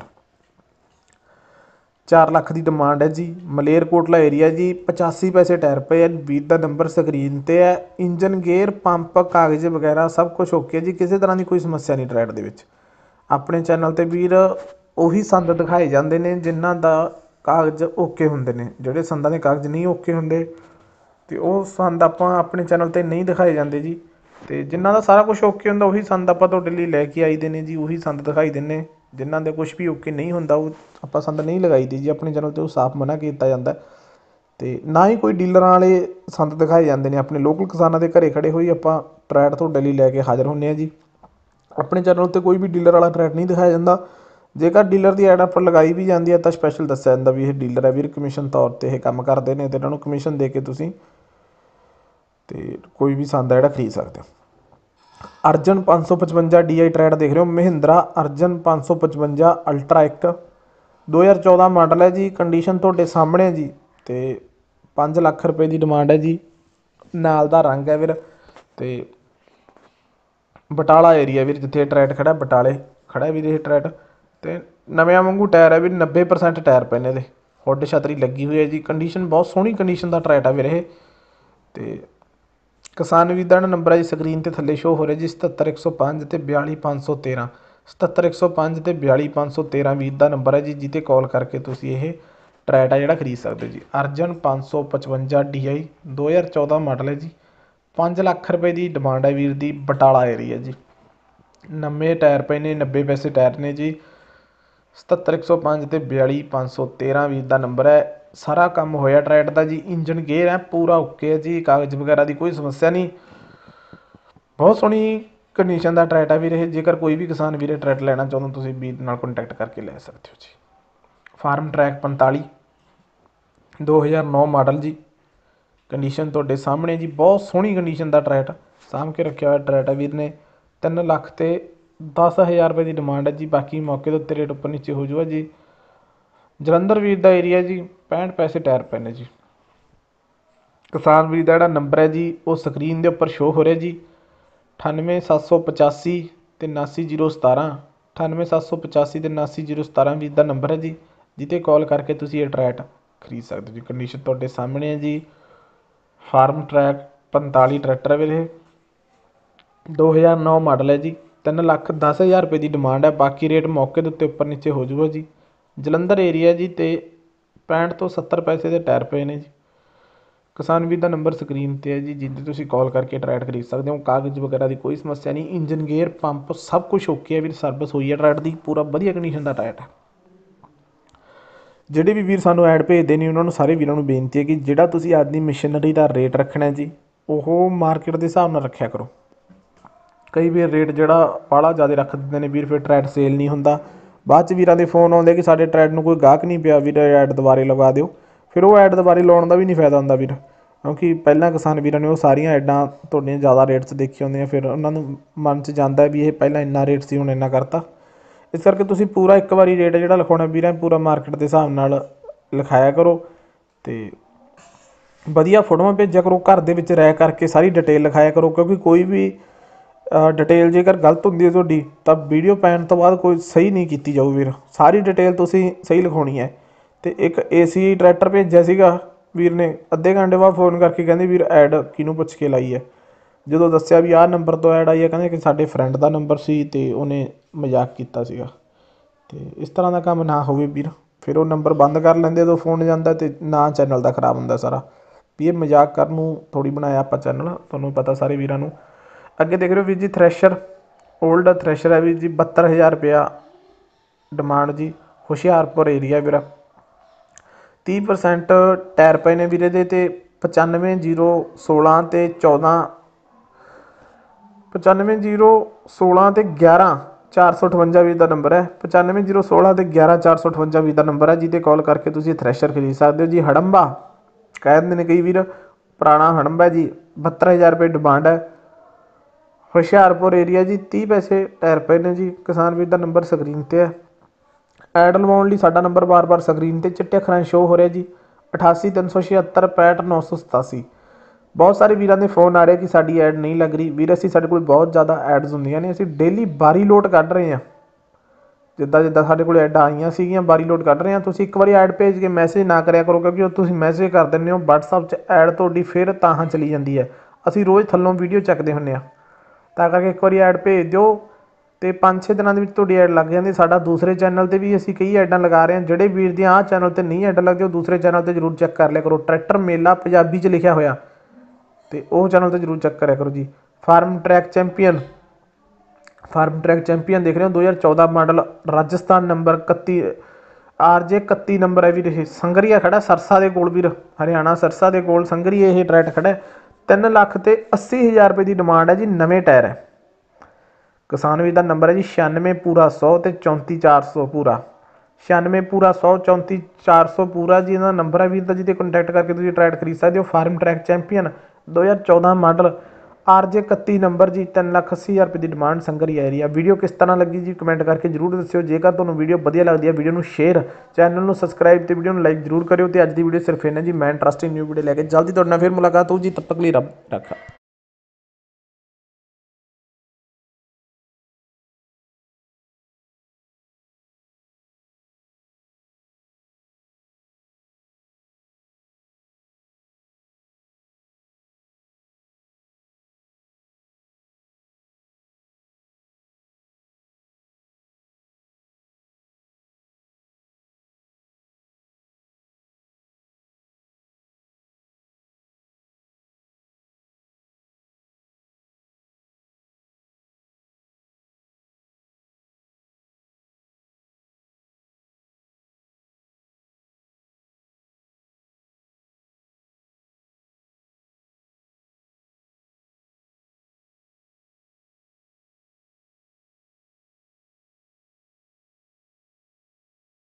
ਚਾਰ ਲੱਖ ਦੀ ਡਿਮਾਂਡ ਹੈ ਜੀ। ਮਲੇਰਕੋਟਲਾ ਏਰੀਆ ਜੀ। ਪਚਾਸੀ ਪੈਸੇ ਟਾਇਰ ਪਏ ਹੈ, ਵੀਰ ਦਾ ਨੰਬਰ ਸਕਰੀਨ 'ਤੇ ਹੈ। ਇੰਜਨ, ਗੇਅਰ, ਪੰਪ, ਕਾਗਜ਼ ਵਗੈਰਾ ਸਭ ਕੁਛ ਓਕੇ ਜੀ, ਕਿਸੇ ਤਰ੍ਹਾਂ ਦੀ ਕੋਈ ਸਮੱਸਿਆ ਨਹੀਂ ਟਰੈਕਟਰ ਦੇ ਵਿੱਚ। ਆਪਣੇ ਚੈਨਲ 'ਤੇ ਵੀਰ ਉਹੀ ਸੰਦ ਦਿਖਾਏ ਜਾਂਦੇ ਨੇ ਜਿਨ੍ਹਾਂ ਦਾ ਕਾਗਜ਼ ਓਕੇ ਹੁੰਦੇ ਨੇ, ਜਿਹੜੇ ਸੰਦਾਂ ਦੇ ਕਾਗਜ਼ ਨਹੀਂ ਓਕੇ ਹੁੰਦੇ ਅਤੇ ਉਹ ਸੰਦ ਆਪਾਂ ਆਪਣੇ ਚੈਨਲ 'ਤੇ ਨਹੀਂ ਦਿਖਾਏ ਜਾਂਦੇ ਜੀ। ਅਤੇ ਜਿਨ੍ਹਾਂ ਦਾ ਸਾਰਾ ਕੁਛ ਓਕੇ ਹੁੰਦਾ ਉਹੀ ਸੰਦ ਆਪਾਂ ਤੁਹਾਡੇ ਲਈ ਲੈ ਕੇ ਆਈ ਦੇ ਨੇ ਜੀ, ਉਹੀ ਸੰਦ ਦਿਖਾਈ ਦਿੰਦੇ। ਜਿਨ੍ਹਾਂ ਦੇ ਕੁਛ ਵੀ ਓਕੇ ਨਹੀਂ ਹੁੰਦਾ ਉਹ ਆਪਾਂ ਸੰਦ ਨਹੀਂ ਲਗਾਈ ਦੀ ਜੀ ਆਪਣੇ ਚੈਨਲ 'ਤੇ, ਉਹ ਸਾਫ਼ ਮਨ੍ਹਾ ਕੀਤਾ ਜਾਂਦਾ। ਅਤੇ ਨਾ ਹੀ ਕੋਈ ਡੀਲਰਾਂ ਵਾਲੇ ਸੰਦ ਦਿਖਾਏ ਜਾਂਦੇ ਨੇ, ਆਪਣੇ ਲੋਕਲ ਕਿਸਾਨਾਂ ਦੇ ਘਰ ਖੜ੍ਹੇ ਹੋਈ ਆਪਾਂ ਟਰੈਕਟਰ ਤੁਹਾਡੇ ਲਈ ਲੈ ਕੇ ਹਾਜ਼ਰ ਹੁੰਦੇ ਹਾਂ ਜੀ। ਆਪਣੇ ਚੈਨਲ ਉੱਤੇ ਕੋਈ ਵੀ ਡੀਲਰ ਵਾਲਾ ਟਰੈਕਟਰ ਨਹੀਂ ਦਿਖਾਇਆ ਜਾਂਦਾ। ਜੇਕਰ ਡੀਲਰ ਦੀ ਐਡ ਆਪਾਂ ਲਗਾਈ ਵੀ ਜਾਂਦੀ ਹੈ ਤਾਂ ਸਪੈਸ਼ਲ ਦੱਸਿਆ ਜਾਂਦਾ ਵੀ ਇਹ ਡੀਲਰ ਹੈ ਵੀਰ, ਕਮਿਸ਼ਨ ਤੌਰ 'ਤੇ ਇਹ ਕੰਮ ਕਰਦੇ ਨੇ, ਅਤੇ ਇਹਨਾਂ ਨੂੰ ਕਮਿਸ਼ਨ ਦੇ ਕੇ ਤੁਸੀਂ ਅਤੇ ਕੋਈ ਵੀ ਸੰਦ ਹੈ ਜਿਹੜਾ ਖਰੀਦ ਸਕਦੇ ਹੋ। ਅਰਜਨ ਪੰਜ ਸੌ ਪਚਵੰਜਾ ਡੀ ਆਈ ਟਰੈਟ ਦੇਖ ਰਹੇ ਹੋ, ਮਹਿੰਦਰਾ ਅਰਜਨ ਪੰਜ ਸੌ ਪਚਵੰਜਾ ਅਲਟਰਾ ਇੱਕ ਦੋ ਹਜ਼ਾਰ ਚੌਦਾਂ ਮਾਡਲ ਹੈ ਜੀ। ਕੰਡੀਸ਼ਨ ਤੁਹਾਡੇ ਸਾਹਮਣੇ ਹੈ ਜੀ, ਅਤੇ ਪੰਜ ਲੱਖ ਰੁਪਏ ਦੀ ਡਿਮਾਂਡ ਹੈ ਜੀ। ਨਾਲ ਦਾ ਰੰਗ ਹੈ ਵੀਰ, ਅਤੇ ਬਟਾਲਾ ਏਰੀਆ ਵੀਰ ਜਿੱਥੇ ਟਰੈਟ ਖੜ੍ਹਾ ਬਟਾਲੇ ਖੜ੍ਹਾ ਵੀਰ ਇਹ ਟਰੈਟ। ਅਤੇ ਨਵਿਆਂ ਵਾਂਗੂ ਟਾਇਰ ਹੈ ਵੀਰ, ਨੱਬੇ ਪਰਸੈਂਟ ਟਾਇਰ ਪਏ ਨੇ ਇਹਦੇ। ਹੁੱਡ ਛਤਰੀ ਲੱਗੀ ਹੋਈ ਹੈ ਜੀ। ਕੰਡੀਸ਼ਨ ਬਹੁਤ ਸੋਹਣੀ ਕੰਡੀਸ਼ਨ ਦਾ ਟਰੈਟ ਆ ਵੀਰ ਇਹ। ਅਤੇ ਕਿਸਾਨ ਵੀਰ ਦਾ ਨੰਬਰ ਹੈ ਜੀ ਸਕਰੀਨ 'ਤੇ ਥੱਲੇ ਸ਼ੋਅ ਹੋ ਰਿਹਾ ਜੀ, ਸਤੱਤਰ ਇੱਕ ਸੌ ਪੰਜ ਅਤੇ ਬਿਆਲੀ ਪੰਜ ਸੌ ਤੇਰ੍ਹਾਂ ਸਤੱਤਰ ਇੱਕ ਸੌ ਪੰਜ ਅਤੇ ਬਿਆਲੀ ਪੰਜ ਸੌ ਤੇਰ੍ਹਾਂ ਵੀਰ ਦਾ ਨੰਬਰ ਹੈ ਜੀ, ਜਿਹਤੇ ਕਾਲ ਕਰਕੇ ਤੁਸੀਂ ਇਹ ਟਰੈਟ ਆ ਜਿਹੜਾ ਖਰੀਦ ਸਕਦੇ ਹੋ ਜੀ। ਅਰਜਨ ਪੰਜ ਸੌ ਪਚਵੰਜਾ ਡੀ ਆਈ ਦੋ ਹਜ਼ਾਰ ਚੌਦਾਂ ਮਾਡਲ ਹੈ ਜੀ। ਪੰਜ ਲੱਖ ਰੁਪਏ ਦੀ ਡਿਮਾਂਡ ਹੈ ਵੀਰ ਦੀ, ਬਟਾਲਾ ਏਰੀਆ ਜੀ। ਨਵੇਂ ਟਾਇਰ ਪਏ ਨੇ, ਨੱਬੇ ਪੈਸੇ ਟਾਇਰ ਨੇ ਜੀ। ਸਤੱਤਰ ਇੱਕ ਸੌ ਪੰਜ ਅਤੇ ਬਿਆਲੀ ਪੰਜ ਸੌ ਤੇਰ੍ਹਾਂ ਵੀਰ ਦਾ ਨੰਬਰ ਹੈ। ਸਾਰਾ ਕੰਮ ਹੋਇਆ ਟਰੈਟ ਦਾ ਜੀ। ਇੰਜਨ ਗੇਅਰ ਹੈ ਪੂਰਾ ਓਕੇ ਹੈ ਜੀ, ਕਾਗਜ਼ ਵਗੈਰਾ ਦੀ ਕੋਈ ਸਮੱਸਿਆ ਨਹੀਂ। ਬਹੁਤ ਸੋਹਣੀ ਕੰਡੀਸ਼ਨ ਦਾ ਟਰੈਟ ਹੈ ਵੀਰ ਇਹ। ਜੇਕਰ ਕੋਈ ਵੀ ਕਿਸਾਨ ਵੀਰੇ ਟਰੈਟ ਲੈਣਾ ਚਾਹੁੰਦਾ ਤੁਸੀਂ ਵੀਰ ਨਾਲ ਕੰਟੈਕਟ ਕਰਕੇ ਲੈ ਸਕਦੇ ਹੋ ਜੀ। ਫਾਰਮ ਟਰੈਕ ਪੰਤਾਲੀ ਦੋ ਹਜ਼ਾਰ ਨੌ ਮਾਡਲ ਜੀ। ਕੰਡੀਸ਼ਨ ਤੁਹਾਡੇ ਸਾਹਮਣੇ ਜੀ, ਬਹੁਤ ਸੋਹਣੀ ਕੰਡੀਸ਼ਨ ਦਾ ਟਰੈਟ ਸਾਂਭ ਕੇ ਰੱਖਿਆ ਹੋਇਆ ਟਰੈਟ ਹੈ ਵੀਰ ਨੇ। ਤਿੰਨ ਲੱਖ ਅਤੇ ਦਸ ਹਜ਼ਾਰ ਰੁਪਏ ਦੀ ਡਿਮਾਂਡ ਹੈ ਜੀ। ਬਾਕੀ ਮੌਕੇ ਦੇ ਉੱਤੇ ਰੇਟ ਉੱਪਰ ਨੀਚੇ ਹੋ ਜਾਊਗਾ ਜੀ। ਜਲੰਧਰ ਵੀਰ ਦਾ ਏਰੀਆ ਜੀ, ਪੈਂਹਠ ਪੈਸੇ ਟਾਇਰ ਪਏ ਨੇ ਜੀ। ਕਿਸਾਨ ਵੀਰ ਦਾ ਜਿਹੜਾ ਨੰਬਰ ਹੈ ਜੀ ਉਹ ਸਕਰੀਨ ਦੇ ਉੱਪਰ ਸ਼ੋਅ ਹੋ ਰਿਹਾ ਜੀ, ਅਠਾਨਵੇਂ ਸੱਤ ਸੌ ਪਚਾਸੀ ਅਤੇ ਉਨਾਸੀ ਜੀਰੋ ਸਤਾਰਾਂ ਅਠਾਨਵੇਂ ਸੱਤ ਸੌ ਪਚਾਸੀ ਅਤੇ ਉਨਾਸੀ ਜੀਰੋ ਸਤਾਰਾਂ ਵੀਰ ਦਾ ਨੰਬਰ ਹੈ ਜੀ, ਜਿੱਤੇ ਕਾਲ ਕਰਕੇ ਤੁਸੀਂ ਇਹ ਟਰੈਟ ਖਰੀਦ ਸਕਦੇ ਹੋ ਜੀ। ਕੰਡੀਸ਼ਨ ਤੁਹਾਡੇ ਸਾਹਮਣੇ ਹੈ ਜੀ। ਫਾਰਮ ਟਰੈਕ ਪੰਤਾਲੀ ਟਰੈਕਟਰ ਹੈ ਵੀਰੇ, ਦੋ ਹਜ਼ਾਰ ਨੌ ਮਾਡਲ ਹੈ ਜੀ। ਤਿੰਨ ਲੱਖ ਦਸ ਹਜ਼ਾਰ ਰੁਪਏ ਦੀ ਡਿਮਾਂਡ ਹੈ। ਬਾਕੀ ਰੇਟ ਮੌਕੇ ਦੇ ਉੱਤੇ ਉੱਪਰ ਨੀਚੇ ਹੋ ਜਾਊਗਾ ਜੀ। ਜਲੰਧਰ ਏਰੀਆ ਜੀ, ਅਤੇ ਪੈਂਹਠ ਤੋਂ ਸੱਤਰ ਪੈਸੇ ਦੇ ਟਾਇਰ ਪਏ ਨੇ ਜੀ। ਕਿਸਾਨ ਵੀਰ ਦਾ ਨੰਬਰ ਸਕਰੀਨ 'ਤੇ ਹੈ ਜੀ, ਜਿਹਦੇ ਤੁਸੀਂ ਕਾਲ ਕਰਕੇ ਟਰੈਟ ਖਰੀਦ ਸਕਦੇ ਹੋ। ਕਾਗਜ਼ ਵਗੈਰਾ ਦੀ ਕੋਈ ਸਮੱਸਿਆ ਨਹੀਂ। ਇੰਜਨ ਗੇਅਰ ਪੰਪ ਸਭ ਕੁਛ ਓਕੇ ਹੈ ਵੀਰ। ਸਰਵਿਸ ਹੋਈ ਹੈ ਟਰੈਟ ਦੀ, ਪੂਰਾ ਵਧੀਆ ਕੰਡੀਸ਼ਨ ਦਾ ਟਰੈਟ ਹੈ। ਜਿਹੜੇ ਵੀ ਵੀਰ ਸਾਨੂੰ ਐਡ ਭੇਜਦੇ ਨੇ ਉਹਨਾਂ ਨੂੰ ਸਾਰੇ ਵੀਰਾਂ ਨੂੰ ਬੇਨਤੀ ਹੈ ਕਿ ਜਿਹੜਾ ਤੁਸੀਂ ਆਪਦੀ ਮਸ਼ੀਨਰੀ ਦਾ ਰੇਟ ਰੱਖਣਾ ਜੀ ਉਹ ਮਾਰਕੀਟ ਦੇ ਹਿਸਾਬ ਨਾਲ ਰੱਖਿਆ ਕਰੋ। ਕਈ ਵੀਰ ਰੇਟ ਜਿਹੜਾ ਬਾਹਲਾ ਜ਼ਿਆਦਾ ਰੱਖ ਦਿੰਦੇ ਨੇ ਵੀਰ, ਫਿਰ ਟਰੈਟ ਸੇਲ ਨਹੀਂ ਹੁੰਦਾ। ਬਾਅਦ 'ਚ ਵੀਰਾਂ ਦੇ ਫੋਨ ਆਉਂਦੇ ਕਿ ਸਾਡੇ ਟਰੈਟ ਨੂੰ ਕੋਈ ਗਾਹਕ ਨਹੀਂ ਪਿਆ ਵੀਰ, ਐਡ ਦੁਬਾਰੇ ਲਗਾ ਦਿਓ। ਫਿਰ ਉਹ ਐਡ ਦੁਬਾਰੇ ਲਾਉਣ ਦਾ ਵੀ ਨਹੀਂ ਫਾਇਦਾ ਹੁੰਦਾ ਵੀਰ, ਕਿਉਂਕਿ ਪਹਿਲਾਂ ਕਿਸਾਨ ਵੀਰਾਂ ਨੇ ਉਹ ਸਾਰੀਆਂ ਐਡਾਂ ਤੁਹਾਡੀਆਂ ਜ਼ਿਆਦਾ ਰੇਟ 'ਚ ਦੇਖੀਆਂ ਹੁੰਦੀਆਂ। ਫਿਰ ਉਹਨਾਂ ਨੂੰ ਮਨ 'ਚ ਜਾਂਦਾ ਵੀ ਇਹ ਪਹਿਲਾਂ ਇੰਨਾ ਰੇਟ ਸੀ ਹੁਣ ਇੰਨਾ ਕਰਤਾ। ਇਸ ਕਰਕੇ ਤੁਸੀਂ ਪੂਰਾ ਇੱਕ ਵਾਰੀ ਰੇਟ ਜਿਹੜਾ ਲਿਖਾਉਣਾ ਵੀਰਾਂ ਪੂਰਾ ਮਾਰਕੀਟ ਦੇ ਹਿਸਾਬ ਨਾਲ ਲਿਖਾਇਆ ਕਰੋ, ਅਤੇ ਵਧੀਆ ਫੋਟੋਆਂ ਭੇਜਿਆ ਕਰੋ। ਘਰ ਦੇ ਵਿੱਚ ਰਹਿ ਕਰਕੇ ਸਾਰੀ ਡਿਟੇਲ ਲਿਖਾਇਆ ਕਰੋ, ਕਿਉਂਕਿ ਕੋਈ ਵੀ ਡਿਟੇਲ ਜੇਕਰ ਗਲਤ ਹੁੰਦੀ ਹੈ ਤੁਹਾਡੀ ਤਾਂ ਵੀਡੀਓ ਪੈਣ ਤੋਂ ਬਾਅਦ ਕੋਈ ਸਹੀ ਨਹੀਂ ਕੀਤੀ ਜਾਊ ਵੀਰ। ਸਾਰੀ ਡਿਟੇਲ ਤੁਸੀਂ ਸਹੀ ਲਿਖਾਉਣੀ ਹੈ। ਅਤੇ ਇੱਕ ਏ ਸੀ ਟਰੈਕਟਰ ਭੇਜਿਆ ਸੀਗਾ ਵੀਰ ਨੇ, ਅੱਧੇ ਘੰਟੇ ਬਾਅਦ ਫ਼ੋਨ ਕਰਕੇ ਕਹਿੰਦੇ ਵੀਰ ਐਡ ਕਿਹਨੂੰ ਪੁੱਛ ਕੇ ਲਾਈ ਹੈ। ਜਦੋਂ ਦੱਸਿਆ ਵੀ ਆਹ ਨੰਬਰ ਤੋਂ ਐਡ ਆਈ ਹੈ, ਕਹਿੰਦੇ ਕਿ ਸਾਡੇ ਫਰੈਂਡ ਦਾ ਨੰਬਰ ਸੀ ਅਤੇ ਉਹਨੇ ਮਜ਼ਾਕ ਕੀਤਾ ਸੀਗਾ। ਅਤੇ ਇਸ ਤਰ੍ਹਾਂ ਦਾ ਕੰਮ ਨਾ ਹੋਵੇ ਵੀਰ, ਫਿਰ ਉਹ ਨੰਬਰ ਬੰਦ ਕਰ ਲੈਂਦੇ ਜਦੋਂ ਫੋਨ ਜਾਂਦਾ, ਅਤੇ ਨਾਂ ਚੈਨਲ ਦਾ ਖਰਾਬ ਹੁੰਦਾ ਸਾਰਾ। ਵੀ ਇਹ ਮਜ਼ਾਕ ਕਰਨ ਨੂੰ ਥੋੜ੍ਹੀ ਬਣਾਇਆ ਆਪਾਂ ਚੈਨਲ, ਤੁਹਾਨੂੰ ਪਤਾ ਸਾਰੇ ਵੀਰਾਂ ਨੂੰ। ਅੱਗੇ ਦੇਖ ਰਹੇ ਹੋ ਵੀਰ ਜੀ ਥ੍ਰੈਸ਼ਰ, ਓਲਡ ਥ੍ਰੈਸ਼ਰ ਹੈ ਵੀਰ ਜੀ, ਬਹੱਤਰ ਹਜ਼ਾਰ ਰੁਪਇਆ ਡਿਮਾਂਡ ਜੀ। ਹੁਸ਼ਿਆਰਪੁਰ ਏਰੀਆ ਵੀਰ, ਤੀਹ ਪਰਸੈਂਟ ਟਾਇਰ ਪਏ ਨੇ ਵੀਰ ਇਹਦੇ, ਅਤੇ ਪਚਾਨਵੇਂ ਜੀਰੋ ਸੋਲਾਂ ਅਤੇ ਚੌਦਾਂ ਪਚਾਨਵੇਂ ਜੀਰੋ ਸੋਲਾਂ ਅਤੇ ਗਿਆਰਾਂ ਚਾਰ ਸੌ ਅਠਵੰਜਾ ਵੀਰ ਦਾ ਨੰਬਰ ਹੈ। ਪਚਾਨਵੇਂ ਜੀਰੋ ਸੋਲਾਂ ਅਤੇ ਗਿਆਰਾਂ ਚਾਰ ਸੌ ਅਠਵੰਜਾ ਵੀਰ ਦਾ ਨੰਬਰ ਹੈ, ਜਿਹਦੇ ਕਾਲ ਕਰਕੇ ਤੁਸੀਂ ਥ੍ਰੈਸ਼ਰ ਖਰੀਦ ਸਕਦੇ ਹੋ ਜੀ। ਹੜੰਬਾ ਕਹਿ ਦਿੰਦੇ ਨੇ ਕਈ ਵੀਰ, ਪੁਰਾਣਾ ਹੜੰਬਾ ਜੀ, ਬਹੱਤਰ ਹਜ਼ਾਰ ਰੁਪਏ ਡਿਮਾਂਡ ਹੈ। ਹੁਸ਼ਿਆਰਪੁਰ ਏਰੀਆ ਜੀ, ਤੀਹ ਪੈਸੇ ਟਾਇਰ ਪਏ ਨੇ ਜੀ। ਕਿਸਾਨ ਵੀਰ ਦਾ ਨੰਬਰ ਸਕਰੀਨ 'ਤੇ ਹੈ। ਐਡ ਲਵਾਉਣ ਲਈ ਸਾਡਾ ਨੰਬਰ ਬਾਰ ਬਾਰ ਸਕਰੀਨ 'ਤੇ ਚਿੱਟੇ ਅੱਖਰਾਂ ਸ਼ੋਅ ਹੋ ਰਿਹਾ ਜੀ, ਅਠਾਸੀ ਤਿੰਨ ਸੌ ਛਿਹੱਤਰ ਪੈਂਹਠ ਨੌ ਸੌ ਸਤਾਸੀ। ਬਹੁਤ ਸਾਰੇ ਵੀਰਾਂ ਦੇ ਫੋਨ ਆ ਰਹੇ ਕਿ ਸਾਡੀ ਐਡ ਨਹੀਂ ਲੱਗ ਰਹੀ। ਵੀਰ ਅਸੀਂ ਸਾਡੇ ਕੋਲ ਬਹੁਤ ਜ਼ਿਆਦਾ ਐਡਸ ਹੁੰਦੀਆਂ ਨੇ, ਅਸੀਂ ਡੇਲੀ ਬਾਰੀ ਲੋਡ ਕੱਢ ਰਹੇ ਹਾਂ। ਜਿੱਦਾਂ ਜਿੱਦਾਂ ਸਾਡੇ ਕੋਲ ਐਡਾਂ ਆਈਆਂ ਸੀਗੀਆਂ ਬਾਰੀ ਲੋਡ ਕੱਢ ਰਹੇ ਹਾਂ। ਤੁਸੀਂ ਇੱਕ ਵਾਰੀ ਐਡ ਭੇਜ ਕੇ ਮੈਸੇਜ ਨਾ ਕਰਿਆ ਕਰੋ, ਕਿਉਂਕਿ ਉਹ ਤੁਸੀਂ ਮੈਸੇਜ ਕਰ ਦਿੰਦੇ ਹੋ ਵਟਸਐਪ 'ਚ ਐਡ ਤੁਹਾਡੀ ਫਿਰ ਤਾਂ ਚਲੀ ਜਾਂਦੀ ਹੈ। ਅਸੀਂ ਰੋਜ਼ ਥੱਲੋਂ ਵੀਡੀਓ ਚੱਕਦੇ ਹੁੰਦੇ ਹਾਂ, ਤਾਂ ਕਰਕੇ ਇੱਕ ਵਾਰੀ ਐਡ ਭੇਜ ਦਿਓ ਅਤੇ ਪੰਜ ਛੇ ਦਿਨਾਂ ਦੇ ਵਿੱਚ ਤੁਹਾਡੀ ਐਡ ਲੱਗ ਜਾਂਦੀ। ਸਾਡਾ ਦੂਸਰੇ ਚੈਨਲ 'ਤੇ ਵੀ ਅਸੀਂ ਕਈ ਐਡਾਂ ਲਗਾ ਰਹੇ ਹਾਂ। ਜਿਹੜੇ ਵੀਰ ਦੀਆਂ ਆਹ ਚੈਨਲ 'ਤੇ ਨਹੀਂ ਐਡ ਲੱਗਦੀ ਉਹ ਦੂਸਰੇ ਚੈਨਲ 'ਤੇ ਜ਼ਰੂਰ ਚੈੱਕ ਕਰ ਲਿਆ ਕਰੋ। ਟਰੈਕਟਰ ਮੇਲਾ ਪੰਜਾਬੀ 'ਚ ਲਿਖਿਆ ਹੋਇਆ, ਅਤੇ ਉਹ ਚੈਨਲ 'ਤੇ ਜ਼ਰੂਰ ਚੈੱਕ ਕਰਿਆ ਕਰੋ ਜੀ। Farmtrac champion, Farmtrac champion ਦੇਖ ਰਹੇ ਹੋ, ਦੋ ਹਜ਼ਾਰ ਚੌਦਾਂ ਮਾਡਲ, ਰਾਜਸਥਾਨ ਨੰਬਰ ਇਕੱਤੀ ਆਰ ਜੇ ਇਕੱਤੀ ਨੰਬਰ ਹੈ ਵੀਰ। ਇਹ ਸੰਗਰੀਆ ਖੜ੍ਹਾ ਸਰਸਾ ਦੇ ਕੋਲ ਵੀਰ, ਹਰਿਆਣਾ ਸਰਸਾ ਦੇ ਕੋਲ ਸੰਗਰੀਏ ਇਹ ਟਰੈਕਟ ਖੜ੍ਹਾ। ਤਿੰਨ ਲੱਖ ਅਤੇ ਅੱਸੀ ਹਜ਼ਾਰ ਰੁਪਏ ਦੀ ਡਿਮਾਂਡ ਹੈ ਜੀ। ਨਵੇਂ ਟਾਇਰ ਹੈ। ਕਿਸਾਨ ਵੀਰ ਦਾ ਨੰਬਰ ਹੈ ਜੀ ਛਿਆਨਵੇਂ ਪੂਰਾ ਸੌ ਅਤੇ ਚੌਂਤੀ ਚਾਰ ਸੌ ਪੂਰਾ, ਛਿਆਨਵੇਂ ਪੂਰਾ ਸੌ ਚੌਂਤੀ ਚਾਰ ਸੌ ਪੂਰਾ ਜੀ ਇਹਦਾ ਨੰਬਰ ਹੈ ਵੀਰ ਦਾ, ਜਿਹਦੇ ਕੰਟੈਕਟ ਕਰਕੇ ਤੁਸੀਂ ਟਰੈਕਟ ਖਰੀਦ ਸਕਦੇ ਹੋ। ਫਾਰਮ ਟਰੈਕ ਚੈਂਪੀਅਨ ਦੋ ਹਜ਼ਾਰ ਚੌਦਾਂ ਮਾਡਲ, ਆਰ ਜੇ ਇਕੱਤੀ ਨੰਬਰ ਜੀ, ਤਿੰਨ ਲੱਖ ਅੱਸੀ ਹਜ਼ਾਰ ਰੁਪਏ ਦੀ ਡਿਮਾਂਡ ਸੰਗਰੀ ਏਰੀਆ। ਵੀਡੀਓ ਕਿਸ ਤਰ੍ਹਾਂ ਲੱਗੀ ਜੀ ਕਮੈਂਟ ਕਰਕੇ ਜ਼ਰੂਰ ਦੱਸਿਓ। ਜੇਕਰ ਤੁਹਾਨੂੰ ਵੀਡੀਓ ਵਧੀਆ ਲੱਗਦੀ ਹੈ ਵੀਡੀਓ ਨੂੰ ਸ਼ੇਅਰ, ਚੈਨਲ ਨੂੰ ਸਬਸਕ੍ਰਾਈਬ ਤੇ ਵੀਡੀਓ ਨੂੰ ਲਾਈਕ ਜ਼ਰੂਰ ਕਰਿਓ। ਤੇ ਅੱਜ ਦੀ ਵੀਡੀਓ ਸਿਰਫ ਇਹਨਾਂ ਜੀ, ਮੈਂ ਇੰਟਰਸਟਿੰਗ ਨਿਊ ਵੀਡੀਓ ਲੈ ਕੇ ਜਲਦੀ ਤੁਹਾਡੇ ਨਾਲ ਫਿਰ ਮੁਲਾਕਾਤ ਹੋਊ ਜੀ। ਤਬ ਤੱਕ ਲਈ ਰੱਬ ਰੱਖਾ।